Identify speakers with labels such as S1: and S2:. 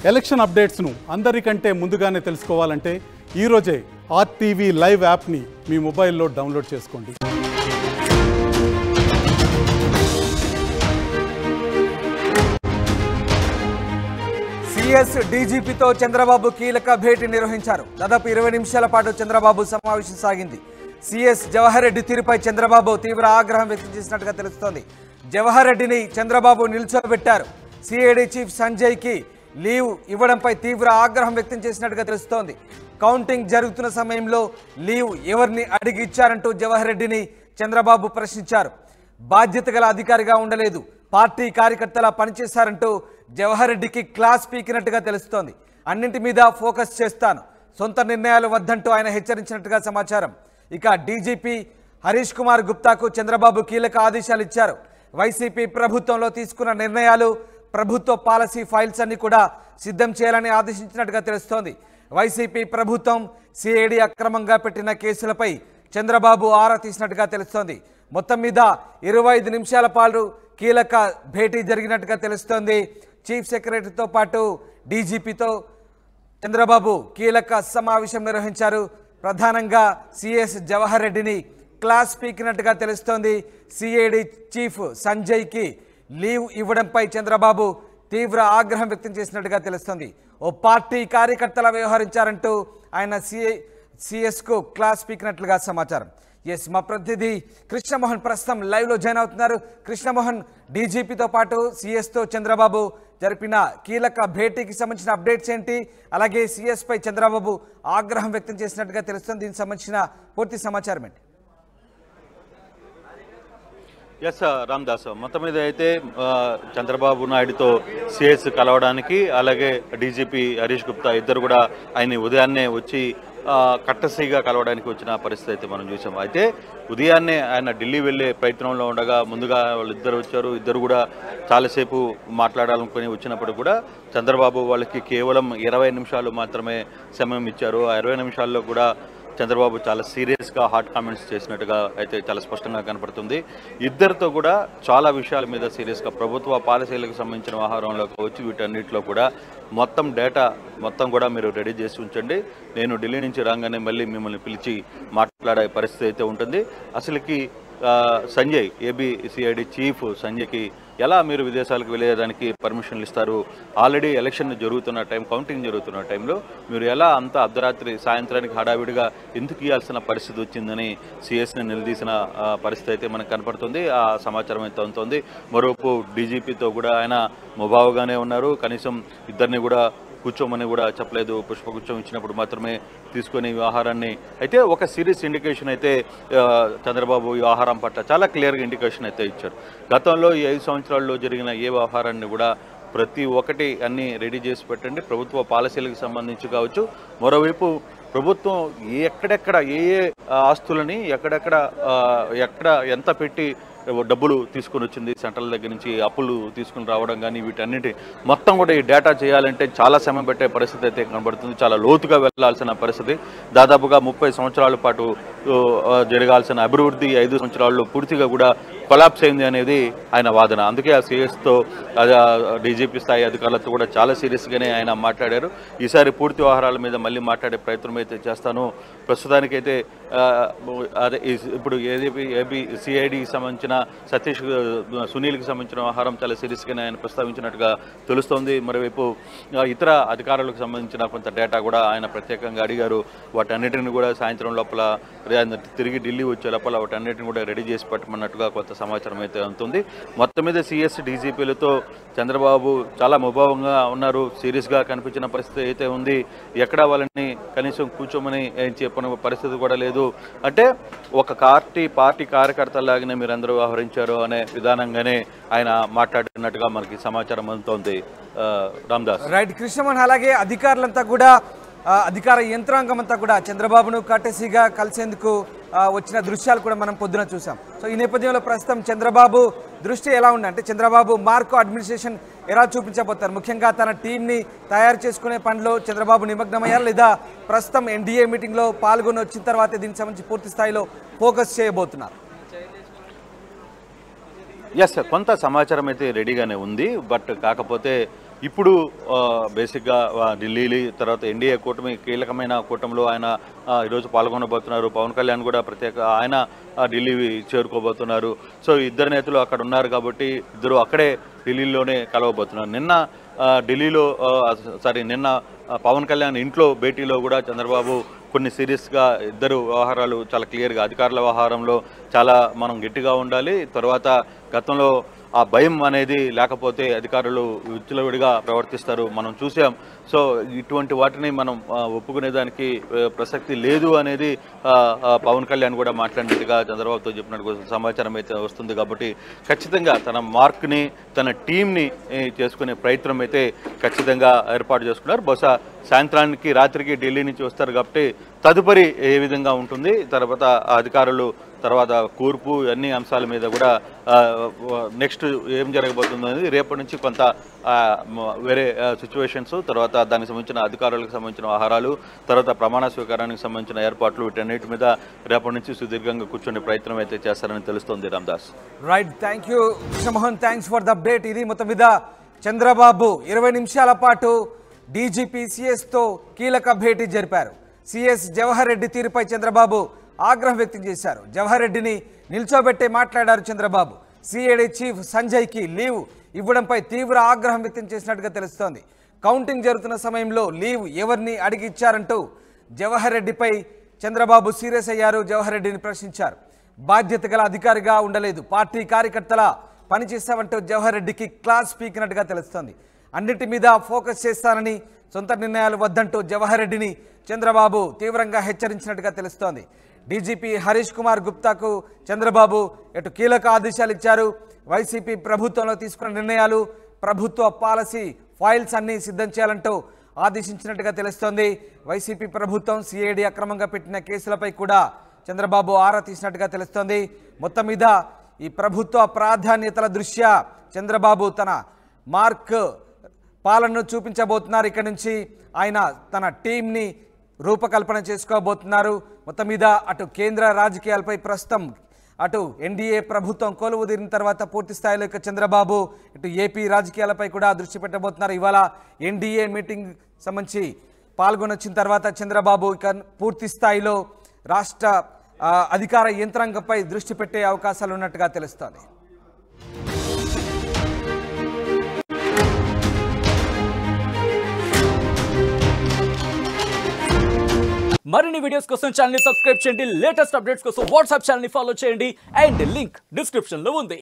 S1: Election అప్డేట్స్ను అందరికంటే ముందుగానే తెలుసుకోవాలంటే ఈరోజే ఆర్టీవీ లైవ్ యాప్ని మీ మొబైల్లో డౌన్లోడ్ చేసుకోండి.
S2: సిఎస్ డీజీపీతో చంద్రబాబు కీలక భేటీ నిర్వహించారు. దాదాపు 20 నిమిషాల పాటు చంద్రబాబు సమావేశం సాగింది. సిఎస్ జవహర్ రెడ్డి తీరుపై చంద్రబాబు తీవ్ర ఆగ్రహం వ్యక్తం చేసినట్టుగా తెలుస్తోంది. జవహర్ రెడ్డిని చంద్రబాబు నిల్చోబెట్టారు. సిఐడి చీఫ్ సంజయ్కి లీవ్ ఇవ్వడంపై తీవ్ర ఆగ్రహం వ్యక్తం చేసినట్టుగా తెలుస్తోంది. కౌంటింగ్ జరుగుతున్న సమయంలో లీవ్ ఎవరిని అడిగి ఇచ్చారంటూ జవహర్ రెడ్డిని చంద్రబాబు ప్రశ్నించారు. బాధ్యత గల అధికారిగా ఉండలేదు, పార్టీ కార్యకర్తలా పనిచేశారంటూ జవహర్ రెడ్డికి క్లాస్ పీకినట్టుగా తెలుస్తోంది. అన్నింటి మీద ఫోకస్ చేస్తాను, సొంత నిర్ణయాలు వద్దంటూ ఆయన హెచ్చరించినట్టుగా సమాచారం. ఇక డీజీపీ హరీష్ కుమార్ గుప్తాకు చంద్రబాబు కీలక ఆదేశాలు ఇచ్చారు. వైసీపీ ప్రభుత్వంలో తీసుకున్న నిర్ణయాలు, ప్రభుత్వ పాలసీ ఫైల్స్ అన్ని కూడా సిద్ధం చేయాలని ఆదేశించినట్టుగా తెలుస్తోంది. వైసీపీ ప్రభుత్వం సిఐడి అక్రమంగా పెట్టిన కేసులపై చంద్రబాబు ఆరా తీసినట్టుగా తెలుస్తోంది. మొత్తం మీద 25 నిమిషాల పాటు కీలక భేటీ జరిగినట్టుగా తెలుస్తోంది. చీఫ్ సెక్రటరీతో పాటు డీజీపీతో చంద్రబాబు కీలక సమావేశం నిర్వహించారు. ప్రధానంగా సిఎస్ జవహర్ రెడ్డిని క్లాస్ పీకినట్టుగా తెలుస్తోంది. సిఐడి చీఫ్ సంజయ్కి లీవ్ ఇవ్వడంపై చంద్రబాబు తీవ్ర ఆగ్రహం వ్యక్తం చేసినట్టుగా తెలుస్తోంది. ఓ పార్టీ కార్యకర్తలా వ్యవహరించారంటూ ఆయన సిఎస్కు క్లాస్ పీకినట్లుగా సమాచారం. ఎస్, మా ప్రతినిధి కృష్ణమోహన్ ప్రస్తుతం లైవ్లో జాయిన్ అవుతున్నారు. కృష్ణమోహన్, డీజీపీతో పాటు సిఎస్తో చంద్రబాబు జరిపిన కీలక భేటీకి సంబంధించిన అప్డేట్స్ ఏంటి? అలాగే సిఎస్ పై చంద్రబాబు ఆగ్రహం వ్యక్తం చేసినట్టుగా తెలుస్తుంది. దీనికి సంబంధించిన పూర్తి సమాచారం ఏంటి?
S3: ఎస్ రామ్దాస్, మొత్తం మీద అయితే చంద్రబాబు నాయుడుతో సిఎస్ కలవడానికి, అలాగే డీజీపీ హరీష్ గుప్తా ఇద్దరు కూడా ఆయన ఉదయాన్నే వచ్చి కట్టసీగా కలవడానికి వచ్చిన పరిస్థితి అయితే మనం చూసాం. అయితే ఉదయాన్నే ఆయన ఢిల్లీ వెళ్ళే ప్రయత్నంలో ఉండగా ముందుగా వాళ్ళిద్దరు వచ్చారు. ఇద్దరు కూడా చాలాసేపు మాట్లాడాలనుకుని వచ్చినప్పుడు కూడా చంద్రబాబు వాళ్ళకి కేవలం 20 నిమిషాలు మాత్రమే సమయం ఇచ్చారు. ఆ 20 నిమిషాల్లో కూడా చంద్రబాబు చాలా సీరియస్గా హాట్ కామెంట్స్ చేసినట్టుగా అయితే చాలా స్పష్టంగా కనపడుతుంది. ఇద్దరితో కూడా చాలా విషయాల మీద సీరియస్గా ప్రభుత్వ పాలసీలకు సంబంధించిన వ్యవహారంలో వచ్చి వీటన్నిటిలో కూడా మొత్తం డేటా మొత్తం కూడా మీరు రెడీ చేసి ఉంచండి, నేను ఢిల్లీ నుంచి రాగానే మళ్ళీ మిమ్మల్ని పిలిచి మాట్లాడే పరిస్థితి అయితే ఉంటుంది. అసలుకి సంజయ్ ఏబిసిఐడి చీఫ్ సంజయ్కి ఎలా మీరు విదేశాలకు వెళ్ళేదానికి పర్మిషన్లు ఇస్తారు? ఆల్రెడీ ఎలక్షన్ జరుగుతున్న టైం, కౌంటింగ్ జరుగుతున్న టైంలో మీరు ఎలా అంత అర్ధరాత్రి సాయంత్రానికి హడావిడిగా ఎందుకు ఇవ్వాల్సిన పరిస్థితి వచ్చిందని సిఎస్ని నిలదీసిన పరిస్థితి అయితే మనకు కనపడుతుంది. ఆ సమాచారం అయితే ఉంటుంది. మరోపు డీజీపీతో కూడా ఆయన ముభావుగానే ఉన్నారు. కనీసం ఇద్దరిని కూడా కూర్చోమని కూడా చెప్పలేదు. పుష్పగుచ్చం ఇచ్చినప్పుడు మాత్రమే తీసుకొని వ్యవహారాన్ని అయితే ఒక సీరియస్ ఇండికేషన్ అయితే చంద్రబాబు ఈ వ్యవహారం పట్ల చాలా క్లియర్గా ఇండికేషన్ అయితే ఇచ్చారు. గతంలో ఈ 5 సంవత్సరాల్లో జరిగిన ఏ వ్యవహారాన్ని కూడా ప్రతి ఒక్కటి అన్నీ రెడీ చేసి పెట్టండి, ప్రభుత్వ పాలసీలకు సంబంధించి కావచ్చు. మరోవైపు ప్రభుత్వం ఎక్కడెక్కడ ఏ ఆస్తులని ఎక్కడ ఎంత పెట్టి డబ్బులు తీసుకుని వచ్చింది, సెంట్రల్ దగ్గర నుంచి అప్పులు తీసుకుని రావడం కానీ వీటన్నిటి మొత్తం కూడా ఈ డేటా చేయాలంటే చాలా సమయం పెట్టే పరిస్థితి అయితే కనబడుతుంది. చాలా లోతుగా వెళ్లాల్సిన పరిస్థితి. దాదాపుగా 30 సంవత్సరాల పాటు జరగాల్సిన అభివృద్ధి 5 సంవత్సరాల్లో పూర్తిగా కూడా కొలాప్స్ అయింది అనేది ఆయన వాదన. అందుకే ఆ సిఎస్తో డీజీపీ స్థాయి అధికారులతో కూడా చాలా సీరియస్గానే ఆయన మాట్లాడారు. ఈసారి పూర్తి వ్యవహారాల మీద మళ్ళీ మాట్లాడే ప్రయత్నం అయితే చేస్తాను. ప్రస్తుతానికైతే అదే ఇప్పుడు సిఐడికి సంబంధించిన సునీల్కి సంబంధించిన వ్యవహారం చాలా సీరియస్గానే ఆయన ప్రస్తావించినట్టుగా తెలుస్తోంది. మరోవైపు ఇతర అధికారులకు సంబంధించిన కొంత డేటా కూడా ఆయన ప్రత్యేకంగా అడిగారు. వాటన్నిటిని కూడా సాయంత్రం లోపల తిరిగి ఢిల్లీ వచ్చే లోపల వాటన్నిటిని కూడా రెడీ చేసి పెట్టమన్నట్టుగా కొంత సమాచారం అయితే ఉంటుంది. మొత్తం మీద సిఎస్ డీజీపీలతో చంద్రబాబు చాలా ముభావంగా ఉన్నారు. సీరియస్గా కనిపించిన పరిస్థితి అయితే ఉంది. ఎక్కడ వాళ్ళని కనీసం కూర్చోమని చెప్పిన పరిస్థితి కూడా లేదు. అంటే ఒక పార్టీ కార్యకర్తలాగానే మీరందరూ వ్యవహరించారు అనే విధానంగానే ఆయన మాట్లాడినట్టుగా మనకి సమాచారం అందుతోంది. రామ్దాస్,
S2: రైట్ కృష్ణమోహన్. అలాగే అధికారులంతా కూడా అధికార యంత్రాంగం అంతా కూడా చంద్రబాబును కట్టెసిగా కలిసేందుకు వచ్చిన దృశ్యాలు కూడా మనం పొద్దున చూసాం. సో ఈ నేపథ్యంలో ప్రస్తుతం చంద్రబాబు దృష్టి ఎలా ఉంది అంటే చంద్రబాబు మార్కో అడ్మినిస్ట్రేషన్ ఎలా చూపించబోతారు? ముఖ్యంగా తన టీంని తయారు చేసుకునే పనిలో చంద్రబాబు నిమగ్నమయ్యారు, లేదా ప్రస్తుతం ఎన్డీఏ మీటింగ్లో పాల్గొని వచ్చిన తర్వాత దీనికి సంబంధించి పూర్తి స్థాయిలో ఫోకస్ చేయబోతున్నారు?
S3: ఎస్, కొంత సమాచారం అయితే రెడీగానే ఉంది. బట్ కాకపోతే ఇప్పుడు బేసిక్గా ఢిల్లీ తర్వాత ఎన్డీఏ కూటమి కీలకమైన కూటమిలో ఆయన ఈరోజు పాల్గొనబోతున్నారు. పవన్ కళ్యాణ్ కూడా ఆయన ఢిల్లీ చేరుకోబోతున్నారు. సో ఇద్దరు నేతలు అక్కడ ఉన్నారు కాబట్టి ఇద్దరు అక్కడే ఢిల్లీలోనే కలవబోతున్నారు. నిన్న పవన్ కళ్యాణ్ ఇంట్లో భేటీలో కూడా చంద్రబాబు కొన్ని సీరియస్గా ఇద్దరు వ్యవహారాలు చాలా క్లియర్గా అధికారుల వ్యవహారంలో చాలా మనం గట్టిగా ఉండాలి, తర్వాత గతంలో ఆ భయం అనేది లేకపోతే అధికారులు విచ్చలవిడిగా ప్రవర్తిస్తారు మనం చూసాం. సో ఇటువంటి వాటిని మనం ఒప్పుకునేదానికి ప్రసక్తి లేదు అనేది పవన్ కళ్యాణ్ కూడా మాట్లాడినట్టుగా చంద్రబాబుతో చెప్పినట్టు సమాచారం అయితే వస్తుంది. కాబట్టి ఖచ్చితంగా తన మార్క్ని తన టీంని చేసుకునే ప్రయత్నం అయితే ఖచ్చితంగా ఏర్పాటు చేసుకున్నారు. బహుశా సాయంత్రానికి రాత్రికి ఢిల్లీ నుంచి వస్తారు కాబట్టి తదుపరి ఏ విధంగా ఉంటుంది, తర్వాత అధికారులు తర్వాత కూర్పు అన్ని అంశాల మీద కూడా నెక్స్ట్ ఏం జరగబోతుందో అనేది రేపటి నుంచి కొంత వేరే సిచ్యువేషన్స్, తర్వాత దానికి సంబంధించిన అధికారులకు సంబంధించిన ఆహారాలు, తర్వాత ప్రమాణ స్వీకారానికి సంబంధించిన ఏర్పాట్లు వీటన్నిటి మీద రేపటి నుంచి సుదీర్ఘంగా కూర్చునే ప్రయత్నం అయితే చేస్తారని తెలుస్తోంది. Ramadas.
S2: Right, thank you Krishnamohan, thanks for the update. ఇది మొత్తం మీద చంద్రబాబు 20 నిమిషాల పాటు డీజీపీ సిఎస్తో కీలక భేటీ జరిపారు. సిఎస్ జవహర్ రెడ్డి తీరుపై చంద్రబాబు ఆగ్రహం వ్యక్తం చేశారు. జవహర్ రెడ్డిని నిల్చోబెట్టే మాట్లాడారు చంద్రబాబు. సిఐడి చీఫ్ సంజయ్కి లీవ్ ఇవ్వడంపై తీవ్ర ఆగ్రహం వ్యక్తం చేసినట్టుగా తెలుస్తోంది. కౌంటింగ్ జరుగుతున్న సమయంలో లీవ్ ఎవరిని అడిగి ఇచ్చారంటూ జవహర్ రెడ్డిపై చంద్రబాబు సీరియస్ అయ్యారు. జవహర్ రెడ్డిని ప్రశ్నించారు. బాధ్యత గల అధికారిగా ఉండలేదు, పార్టీ కార్యకర్తల పనిచేస్తామంటూ జవహర్ రెడ్డికి క్లాస్ పీకినట్టుగా తెలుస్తోంది. అన్నిటి మీద ఫోకస్ చేస్తానని, సొంత నిర్ణయాలు వద్దంటూ జవహర్ రెడ్డిని చంద్రబాబు తీవ్రంగా హెచ్చరించినట్టుగా తెలుస్తోంది. డీజీపీ హరీష్ కుమార్ గుప్తాకు చంద్రబాబు కీలక ఆదేశాలు ఇచ్చారు. వైసీపీ ప్రభుత్వంలో తీసుకున్న నిర్ణయాలు, ప్రభుత్వ పాలసీ ఫైల్స్ అన్నీ సిద్ధం చేయాలంటూ ఆదేశించినట్టుగా తెలుస్తోంది. వైసీపీ ప్రభుత్వం సిఐడి అక్రమంగా పెట్టిన కేసులపై కూడా చంద్రబాబు ఆరా తీసినట్టుగా తెలుస్తోంది. మొత్తం మీద ఈ ప్రభుత్వ ప్రాధాన్యతల దృష్ట్యా చంద్రబాబు తన మార్క్ పాలనను చూపించబోతున్నారు. ఇక్కడ నుంచి ఆయన తన టీంని రూపకల్పన చేసుకోబోతున్నారు. మొత్తం మీద అటు కేంద్ర రాజకీయాలపై ప్రస్తుతం అటు ఎన్డీఏ ప్రభుత్వం కొలువు తీరిన తర్వాత పూర్తి స్థాయిలో ఇక చంద్రబాబు ఇటు ఏపీ రాజకీయాలపై కూడా దృష్టి పెట్టబోతున్నారు. ఇవాళ ఎన్డీఏ మీటింగ్ సంబంధించి పాల్గొనొచ్చిన తర్వాత చంద్రబాబు ఇక పూర్తి స్థాయిలో రాష్ట్ర అధికార యంత్రాంగంపై దృష్టి పెట్టే అవకాశాలు ఉన్నట్టుగా తెలుస్తోంది.
S4: మరిన్ని వీడియోస్ కోసం ఛానల్ ని సబ్స్క్రైబ్ చేయండి. లేటెస్ట్ అప్డేట్స్ కోసం వాట్సాప్ ఛానల్ ని ఫాలో చేయండి. అండ్ లింక్ డిస్క్రిప్షన్ లో ఉంది.